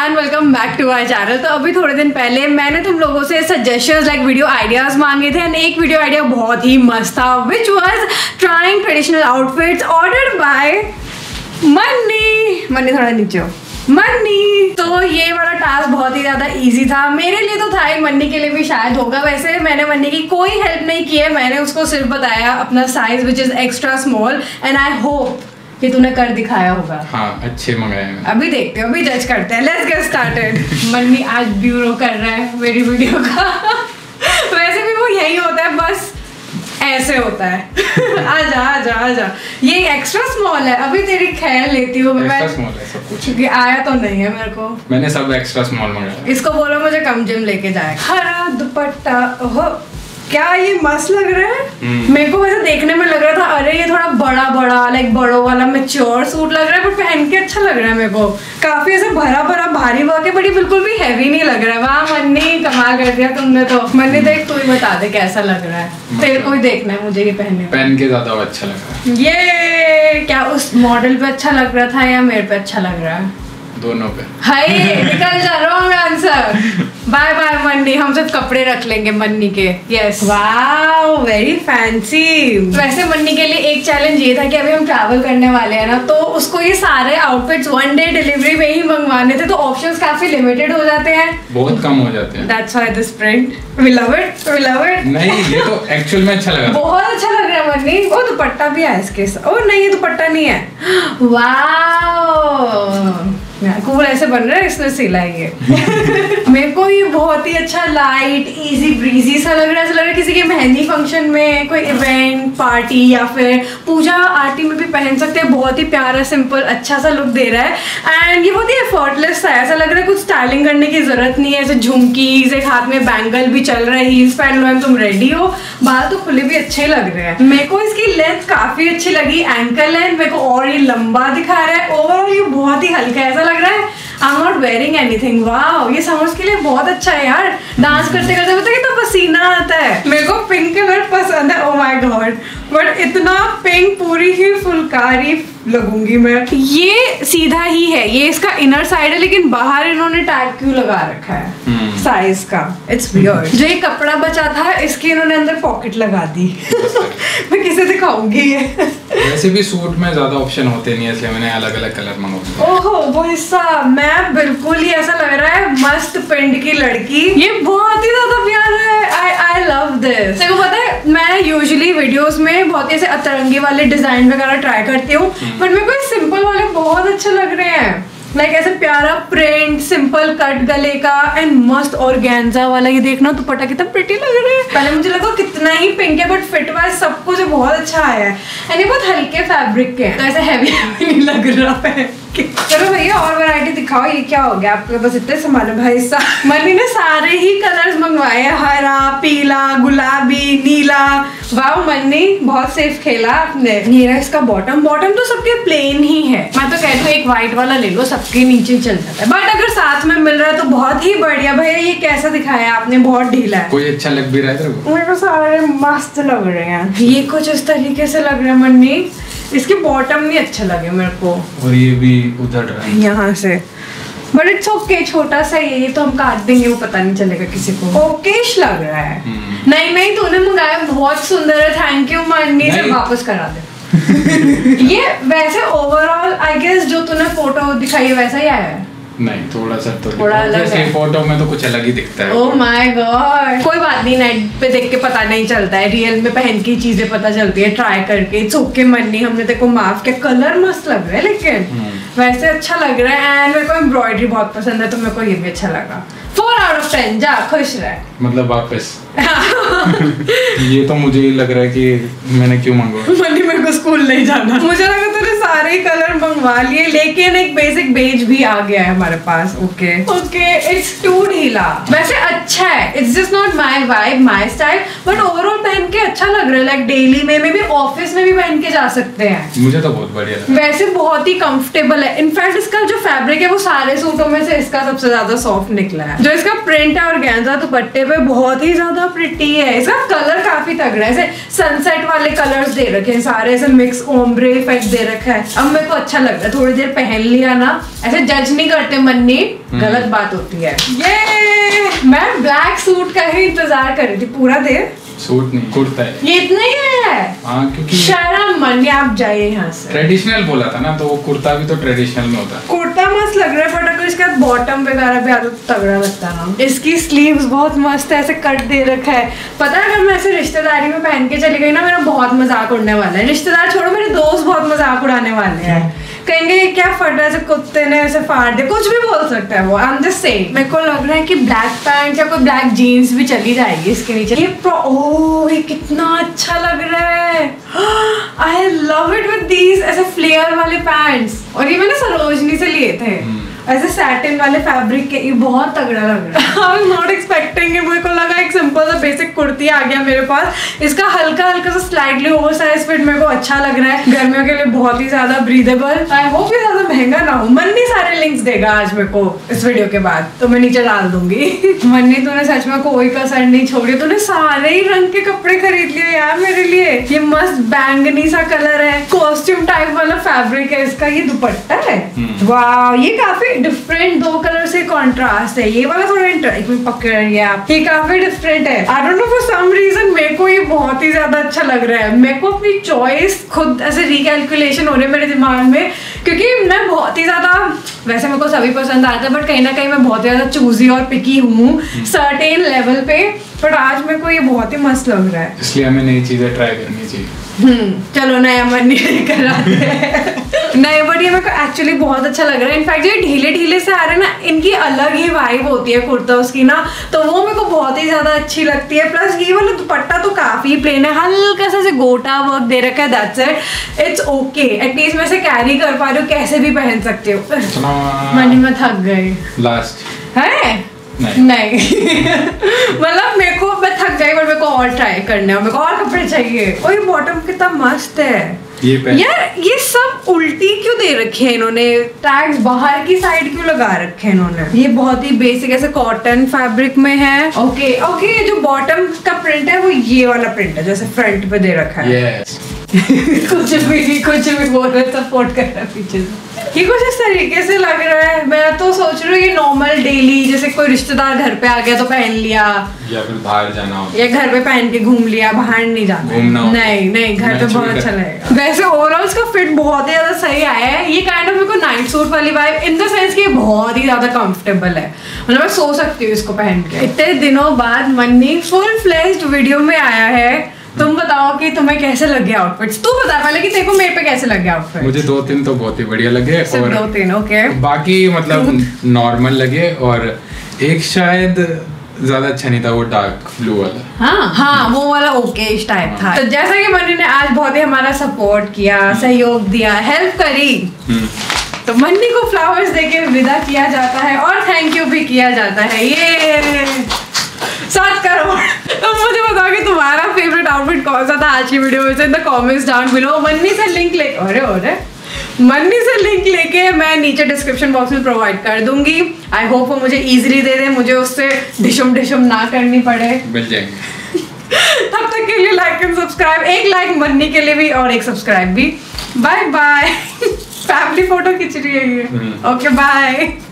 And welcome back to our channel. तो अभी थोड़े दिन पहले मैंने तुम लोगों से सजेशंस लाइक वीडियो आइडियाज मांगे थे एंड एक वीडियो आइडिया बहुत ही मस्त था which was trying traditional outfits ordered by Manni. थोड़ा नीचे हो मन्नी। तो ये वाला टास्क बहुत ही ज्यादा इजी था, मेरे लिए तो था ही, मन्नी के लिए भी शायद होगा। वैसे मैंने मन्नी की कोई हेल्प नहीं की है, मैंने उसको सिर्फ बताया अपना size which is extra small and I hope कि तूने कर दिखाया होगा। हाँ, अच्छे मंगाए हैं। अभी देखते हो, अभी जज करते हैं। Let's get started. मन्नी आज ब्यूरो कर रहा है मेरी वीडियो का। वैसे भी वो यही होता है, बस ऐसे होता है। आजा आजा आजा। ये एक्स्ट्रा स्मॉल है, अभी तेरी खैर लेती हूँ मैं। एक्स्ट्रा स्मॉल है सब कुछ, क्योंकि आया तो नहीं है मेरे को। मैंने सब एक्स्ट्रा स्मॉल मंगाया। इसको बोलो मुझे कम जिम लेके जाए। हरा दुपट्टा, ओहो क्या ये मस्त लग रहा है। मेरे को वैसे देखने में लग रहा था अरे ये थोड़ा बड़ा बड़ा लाइक बड़ों वाला मैच्योर सूट लग रहा है, पर पहन के अच्छा लग रहा है मेरे को। काफी ऐसे भरा भरा भारी वर्क है, बट ये बिल्कुल भी हैवी नहीं लग रहा है। वाह मन्नी, कमाल कर दिया तुमने तो। मन्नी देख, तू ही बता दे कैसा लग रहा है। तेरे को ही देखना है मुझे ये पहन के ज्यादा अच्छा लग रहा है। ये क्या उस मॉडल पे अच्छा लग रहा था या मेरे पे अच्छा लग रहा है? दोनों पे। हाय निकल जा, रॉन्ग आंसर। बाय बाय मन्नी, हम सिर्फ कपड़े रख लेंगे मन्नी के। Yes, wow very fancy. वैसे मन्नी के लिए एक चैलेंज ये था कि अभी हम ट्रैवल करने वाले हैं ना, तो उसको ये सारे आउटफिट्स वन डे डिलीवरी में ही मंगवाने थे, तो ऑप्शंस काफी लिमिटेड हो जाते हैं, बहुत कम हो जाते हैं। That's why this print, we love it, we love it. नहीं, ये तो एक्चुअल में अच्छा लगा, बहुत अच्छा लग रहा है मन्नी। वो दुपट्टा भी है इसके साथ। ओ नहीं, ये दुपट्टा नहीं है। वाओ कूल ऐसे बन रहा है, इसने सिला ये। मेरे को ये बहुत ही अच्छा लाइट इजी ब्रीजी सा लग रहा है। ऐसा लग रहा है किसी के मेहंदी फंक्शन में, कोई इवेंट पार्टी या फिर पूजा आरती में भी पहन सकते हैं। बहुत ही प्यारा सिंपल अच्छा सा लुक दे रहा है एंड ये बहुत ही एफर्टलेस सा है। ऐसा लग रहा है कुछ स्टाइलिंग करने की जरूरत नहीं है। ऐसे झुमकीज, एक हाथ में बैंगल भी चल रहा है, हील्स पहन लो, तुम रेडी हो। बाल तो खुले भी अच्छे लग रहे हैं। मेरे को इसकी लेंथ काफी अच्छी लगी, एंकल लेंथ मेरे को, और ये लंबा दिखा रहा है। ओवरऑल ये बहुत ही हल्का है, ऐसा लग रहा है I am not wearing anything. Wow ये समर्स के लिए बहुत अच्छा है यार। डांस करते करते पता है कितना पसीना आता है। मेरे को पिंक कलर पसंद है, ओह माय गॉड, बट इतना पिंक पूरी ही फुलकारी लगूंगी मैं। ये सीधा ही है, ये इसका इनर साइड है, लेकिन बाहर इन्होंने टैग क्यों लगा रखा है साइज का, इट्स वियर्ड। जो ये कपड़ा बचा था इसके इन्होंने अंदर पॉकेट लगा दी। मैं किसे दिखाऊंगी ये। वैसे भी सूट में ज्यादा ऑप्शन होते नहीं है, इसलिए मैंने अलग अलग कलर मंगवाए। ओहो वो हिस्सा, मैं बिल्कुल ही ऐसा लग रहा है मस्त पिंड की लड़की। ये बहुत ही ज्यादा प्यारा है, आई लव दिस। देखो पता है मैं यूजुअली वीडियोस में बहुत ही ऐसे अतरंगी वाले डिजाइन वगैरह ट्राई करती हूँ, बट मेरे को सिंपल वाले बहुत अच्छे लग रहे हैं। लाइक ऐसे प्यारा प्रिंट, सिंपल कट गले का एंड मस्त ऑर्गेन्जा वाला। ये देखना दुपट्टा कितना प्रिटी लग रहा है। पहले मुझे लगा कितना ही पिंक है, बट फिट वाइज सब कुछ बहुत अच्छा आया है एंड ये बहुत हल्के फैब्रिक के हैं, तो ऐसे हैवी नहीं लग रहा है। चलो भैया और वैरायटी दिखाओ। ये क्या हो गया आपके पास, इतने सामान है भाई साहब। मन्नी ने सारे ही कलर्स मंगवाए हैं, हरा, पीला, गुलाबी, नीला। वाह मन्नी बहुत सेफ खेला आपने। ये रहा इसका बॉटम तो सबके प्लेन ही है। मैं तो कहती हूँ एक व्हाइट वाला ले लो, सबके नीचे चल जाता है, बट अगर साथ में मिल रहा है तो बहुत ही बढ़िया। भैया ये कैसा दिखाया आपने, बहुत ढीला है। कोई अच्छा लग भी रहा है तेरे को? मेरे को सारे मस्त लग रहे हैं। ये कुछ इस तरीके से लग रहा है मन्नी, इसके बॉटम नहीं अच्छे लगे मेरे को, और ये भी उधर रहा है यहाँ से, बट इट्स ओके, छोटा सा ये तो हम काट देंगे, वो पता नहीं चलेगा किसी को। ओकेश लग रहा है। नहीं तूने मंगाया बहुत सुंदर है, थैंक यू मन्नी। से वापस करा दे। ये वैसे ओवरऑल आई गेस जो तूने फोटो दिखाई है वैसा ही आया है। नहीं, थोड़ा सा तो थोड़ा अलग है। फोटो में तो कुछ अलग ही दिखता है। ओह माय गॉड, कोई बात नहीं, नेट पे देख के पता नहीं चलता है, रियल में पहन की चीजें पता चलती है ट्राई करके। इट्स ओके मन्नी, हमने देखो माफ किया। कलर मस्त लग रहा है लेकिन वैसे अच्छा लग रहा है एंड मेरे को एम्ब्रॉयडरी बहुत पसंद है, तो मेरे को ये भी अच्छा लगा। 4 out of 10, जा खुश रह। मतलब वापस। ये तो मुझे ही लग रहा है कि मैंने क्यों मंगवाया। मन्नी मेरे को स्कूल नहीं जाना। मुझे लगा तूने सारे ही कलर मंगवा लिए, लेकिन एक बेसिक बेज भी आ गया है हमारे पास। ओके इट्स टू ढीला। वैसे अच्छा है, it's just not my vibe, my style, but overall पहन के अच्छा लग रहा है। लाइक डेली में भी, ऑफिस में भी पहन के जा सकते हैं। मुझे तो बहुत बढ़िया लगा। वैसे बहुत ही कंफर्टेबल है। इनफैक्ट इसका जो फैब्रिक है वो सारे सूटों में से इसका सबसे ज्यादा सॉफ्ट निकला है। जो इसका प्रिंट है और ऑर्गेन्जा दुपट्टे पे बहुत ही ज्यादा प्रिटी है। इसका कलर काफी तगड़ा है, ऐसे सनसेट वाले कलर्स दे रखे हैं सारे, ऐसे मिक्स ओम्ब्रे इफेक्ट दे रखा है। अब मेरे को अच्छा लग रहा है, थोड़ी देर पहन लिया ना, ऐसे जज नहीं करते मन्नी, गलत बात होती है। ये मैं ब्लैक सूट का ही इंतजार कर रही थी पूरा देर। सूट नहीं, कुर्ता है ये, इतना ही है। हाँ, क्योंकि शर्म मन्नी, आप जाइए यहाँ से। ट्रेडिशनल बोला था ना, तो वो कुर्ता भी तो ट्रेडिशनल में होता है। कुर्ता मस्त लग रहा है, बट अगर इसका बॉटम वगैरह भी आदत तगड़ा लगता है ना। इसकी स्लीव्स बहुत मस्त है, ऐसे कट दे रखा है। पता है अगर मैं ऐसे रिश्तेदारी में पहन के चली गई ना, मेरा बहुत मजाक उड़ने वाला है। रिश्तेदार छोड़ो, मेरे दोस्त बहुत मजाक उड़ाने वाले हैं। कहेंगे क्या फटा ऐसे कुत्ते ने ऐसे फाड़ दे, कुछ भी बोल सकता है वो। आई एम जस्ट सेइंग, मेरे को लग रहा है कि ब्लैक पैंट या कोई ब्लैक जीन्स भी चली जाएगी इसके नीचे। ये कितना अच्छा लग रहा है। I love it with these ऐसे फ्लेयर वाले पैंट्स। और ये मैंने सरोजनी से लिए थे, ऐसे सैटिन वाले फैब्रिक के। ये बहुत तगड़ा लग रहा है। I am not expecting. मुझे को लगा एक सिंपल सा बेसिक कुर्ती आ गया मेरे पास। इसका हल्का हल्का सा स्लाइटली ओवरसाइज फिट मेरे को अच्छा लग रहा है। गर्मियों के लिए बहुत ही ज्यादा ब्रीदेबल। आई होप ये ज्यादा महंगा ना हो। मन्नी सारे लिंक्स देगा आज मेरे को इस वीडियो के बाद, तो मैं नीचे डाल दूंगी। मन्नी तूने सच में कोई कसर नहीं छोड़ी, तूने सारे ही रंग के कपड़े खरीद लिए यार मेरे लिए। ये मस्त बैंगनी सा कलर है, कॉस्ट्यूम टाइप वाला फैब्रिक है इसका। ये दुपट्टा है, वाह ये काफी डिफरेंट, 2 कलर से कॉन्ट्रास्ट है। ये वाला थोड़ा पकड़ रही है आप, ये काफी डिफरेंट है। I don't know for some reason मेरे को ये बहुत ही ज्यादा अच्छा लग रहा है। मेरे को अपनी चॉइस खुद ऐसे रिकैलकुलेशन हो रहे मेरे दिमाग में, क्योंकि मैं बहुत ही ज्यादा, वैसे मेरे को सभी पसंद आता है बट कहीं ना कहीं मैं बहुत ज्यादा चूजी और पिकी हूँ सर्टेन लेवल पे। बट आज मेरे को ये बहुत ही मस्त लग रहा है, इसलिए हमें नई चीजें ट्राई करनी चाहिए। चलो नया मन नहीं कराते नहीं, बट ये मेरे को एक्चुअली बहुत अच्छा लग रहा है। इनफैक्ट ये ढीले ढीले से आ रहे हैं ना, इनकी अलग ही वाइब होती है कुर्ता उसकी ना, तो वो मेरे को बहुत ही ज्यादा अच्छी लगती है। प्लस ये वाला दुपट्टा तो काफी प्लेन है, हल्का सा गोटा वर्क दे रखा है, that's it, it's okay. At least मैं इसे कैरी कर पा रही हूँ, कैसे भी पहन सकती हूँ। मनी में थक गई लास्ट है नहीं मतलब मेरे को, मैं थक गई बट मेरे को और ट्राई करने हैं, मेरे को और कपड़े चाहिए। और ये बॉटम कितना मस्त है यार। ये सब उल्टी क्यों दे रखे हैं इन्होंने, टैग्स बाहर की साइड क्यों लगा रखे हैं इन्होंने। ये बहुत ही बेसिक ऐसे कॉटन फैब्रिक में है। ओके ओके, जो बॉटम का प्रिंट है वो ये वाला प्रिंट है जैसे फ्रंट पे दे रखा है। yes. कुछ भी बोल रहे, सपोर्ट कर रहा है पीछे से। ये कुछ इस तरीके से लग रहा है। मैं तो सोच रही हूँ ये नॉर्मल डेली, जैसे कोई रिश्तेदार घर पे आ गया तो पहन लिया, या फिर बाहर जाना हो, या घर पे पहन के घूम लिया, बाहर नहीं जाना। नहीं घर पे बहुत अच्छा लगेगा। वैसे ओवरऑल इसका फिट बहुत ही ज्यादा सही आया है। ये काइंड ऑफ मेरे को नाइट सूट वाली वाइब, इन द सेंस कि ये बहुत ही ज्यादा कंफर्टेबल है, मतलब मैं सो सकती हूँ इसको पहन के। इतने दिनों बाद मन्नी फुल फ्लेज्ड वीडियो में आया है। तुम बताओ कि तुम्हें कैसे लगे आउटफिट्स। तू बता पहले कि तेरे को मेरे पे कैसे लगे आउटफिट। मुझे 2-3 तो बहुत ही बढ़िया लगे, और 2-3 ओके, बाकी मतलब नॉर्मल लगे, और एक शायद ज्यादा अच्छा नहीं था, वो डार्क ब्लू वाला। हाँ वो वाला ओके इस टाइप था। तो जैसा कि मन्नी ने आज बहुत ही हमारा सपोर्ट किया, सहयोग दिया, हेल्प करी, तो मन्नी को फ्लावर्स देके विदा किया जाता है और थैंक यू भी किया जाता है। ये 7 करोड़। तो मुझे बताओ कि तुम्हारा फेवरेट आउटफिट कौन सा था आज की वीडियो में से, in the comments down below. Manni से लिंक लेके मैं नीचे डिस्क्रिप्शन बॉक्स में प्रोवाइड कर दूंगी। आई होप वो मुझे इजीली दे दे, मुझे उससे डिशम ना करनी पड़े। मिल जाएंगे। तब तक के लिए लाइक एंड सब्सक्राइब, एक लाइक मन्नी के लिए भी और एक सब्सक्राइब भी। Bye bye. फैमिली फोटो खींच रही है ये। Okay bye.